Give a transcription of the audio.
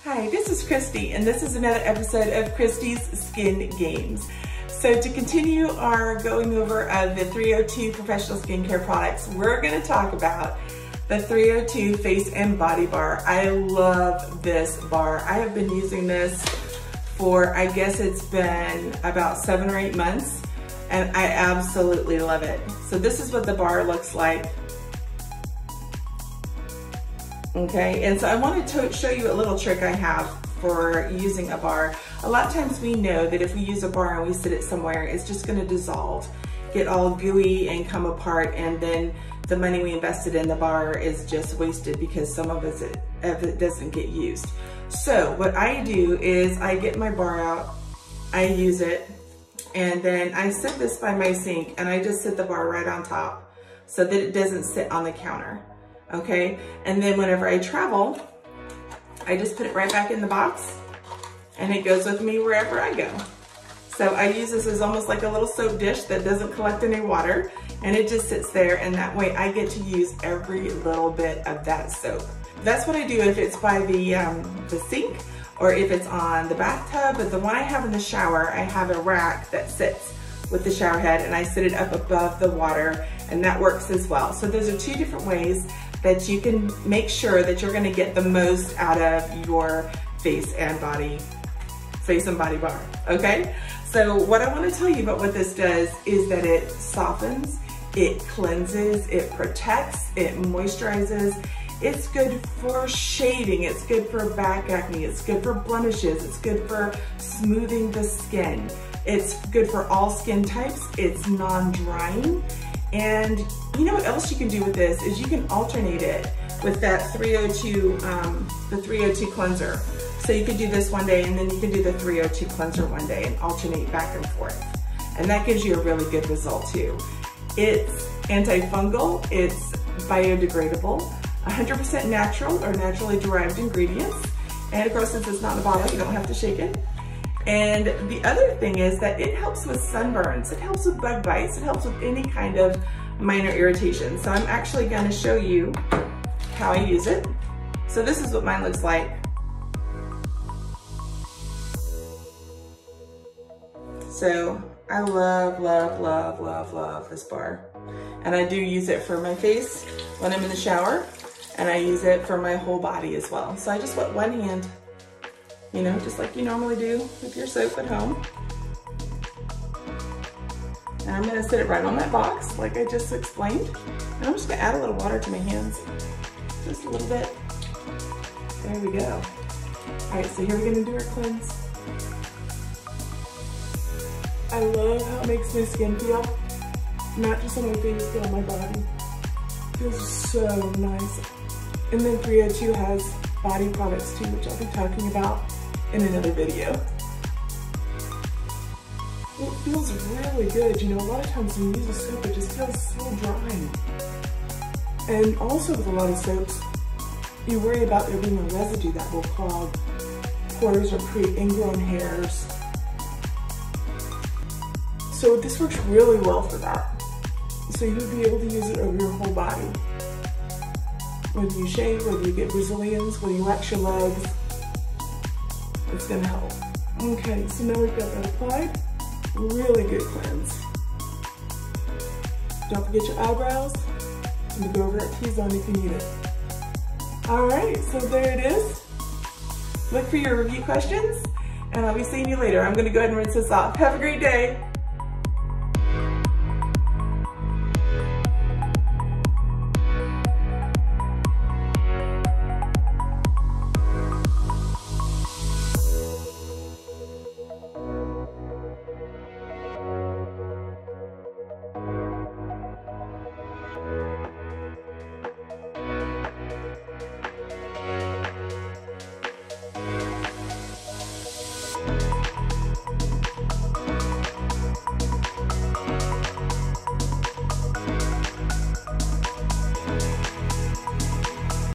Hi, this is Kristy, and this is another episode of Kristy's Skin Games. So to continue our going over of the 302 professional skincare products, we're going to talk about the 302 Face and Body Bar. I love this bar. I have been using this for, I guess it's been about 7 or 8 months, and I absolutely love it. So this is what the bar looks like. Okay, and so I wanted to show you a little trick I have for using a bar. A lot of times we know that if we use a bar and we sit it somewhere, it's just gonna dissolve, get all gooey and come apart, and then the money we invested in the bar is just wasted because some of it doesn't get used. So what I do is I get my bar out, I use it, and then I set this by my sink and I just set the bar right on top so that it doesn't sit on the counter. Okay, and then whenever I travel, I just put it right back in the box and it goes with me wherever I go. So I use this as almost like a little soap dish that doesn't collect any water, and it just sits there, and that way I get to use every little bit of that soap. That's what I do if it's by the sink or if it's on the bathtub. But the one I have in the shower, I have a rack that sits with the shower head and I sit it up above the water, and that works as well. So those are two different ways that you can make sure that you're gonna get the most out of your face and body bar, okay? So what I wanna tell you about what this does is that it softens, it cleanses, it protects, it moisturizes. It's good for shaving, it's good for back acne, it's good for blemishes, it's good for smoothing the skin. It's good for all skin types, it's non-drying. And you know what else you can do with this is you can alternate it with that 302, the 302 cleanser. So you could do this one day and then you can do the 302 cleanser one day and alternate back and forth. And that gives you a really good result too. It's antifungal, it's biodegradable, 100% natural or naturally derived ingredients. And of course, since it's not in a bottle, you don't have to shake it. And the other thing is that it helps with sunburns, it helps with bug bites, it helps with any kind of minor irritation. So I'm actually going to show you how I use it. So this is what mine looks like. So I love, love, love, love, love this bar. And I do use it for my face when I'm in the shower, and I use it for my whole body as well. So I just wet one hand, you know, just like you normally do with your soap at home. And I'm gonna sit it right on that box, like I just explained. And I'm just gonna add a little water to my hands, just a little bit. There we go. All right, so here we're gonna do our cleanse. I love how it makes my skin feel, not just on my face, but on my body. It feels so nice. And then 302 has body products too, which I'll be talking about in another video. It feels really good. You know, a lot of times when you use a soap, it just feels so dry. And also with a lot of soaps, you worry about there being a residue that will clog pores or create ingrown hairs. So this works really well for that. So you'll be able to use it over your whole body. Whether you shave, whether you get Brazilians, whether you wax your legs, it's gonna help. Okay, so now we've got that applied. Really good cleanse. Don't forget your eyebrows. And go over that T-zone if you need it. All right, so there it is. Look for your review questions, and I'll be seeing you later. I'm gonna go ahead and rinse this off. Have a great day.